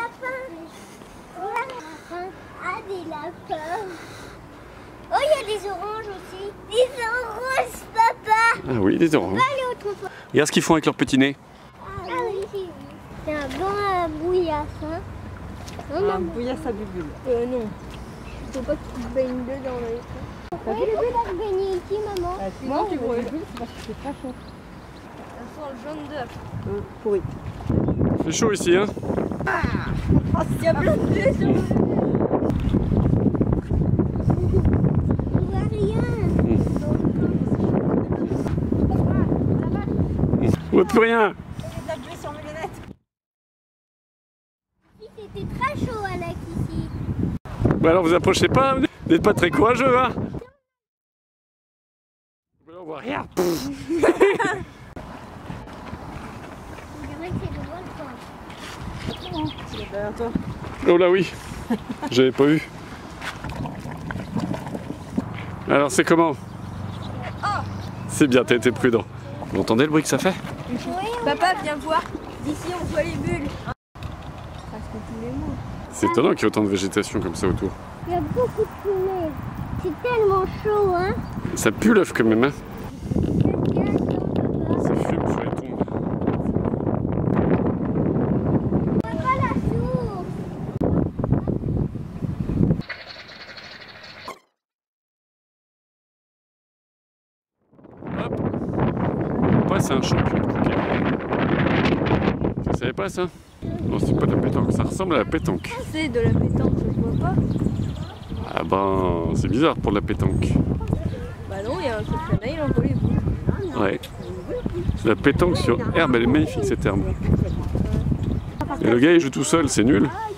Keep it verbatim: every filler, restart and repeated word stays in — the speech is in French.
lapins. Ah, des lapins. Oh, il y a des oranges aussi. Des oranges, papa. Ah oui, des oranges. On va aller autrefois. Regarde ce qu'ils font avec leur petit nez. Ah oui, c'est un bon euh, bouillasse. Hein. Non, Un non, bouillasse à bubule. Euh, non. Faut pas que tu te baignes dedans. Là. Oui, je vais la baigner ici, maman. Ah, si non, tu brûles. C'est parce que c'est très chaud. Ça sent le jaune d'œuf. Hum, pourri. C'est chaud ici, hein. Oh, il y a plein de pieds sur le... On voit rien. On voit plus rien. Il y a de la pluie sur mes lunettes. C'était très chaud, Alex, ici. Bah alors vous approchez pas, vous n'êtes pas très courageux, hein. Là, on voit rien. On dirait que c'est le volcan. C'est derrière toi. Oh là oui, j'avais pas vu. Alors c'est comment? C'est bien, t'as été prudent. Vous entendez le bruit que ça fait? Oui, Papa, viens voir. D'ici, on voit les bulles. Presque tous les mois. C'est étonnant qu'il y ait autant de végétation comme ça autour. il y a beaucoup de fumée. C'est tellement chaud, hein. Ça pue l'œuf quand même, hein. Regarde, papa. Ça fume sur les tombes. On voit pas la source. Hop. Papa, c'est un champion de croquet. Tu savais pas ça? Non, c'est pas de la pétanque, ça ressemble à la pétanque. C'est de la pétanque, je vois pas. Ah ben, c'est bizarre pour de la pétanque. Bah non, il y a un secret nail entre les boules. Ouais. C'est la pétanque sur herbe, elle est magnifique cette herbe. Et le gars il joue tout seul, c'est nul.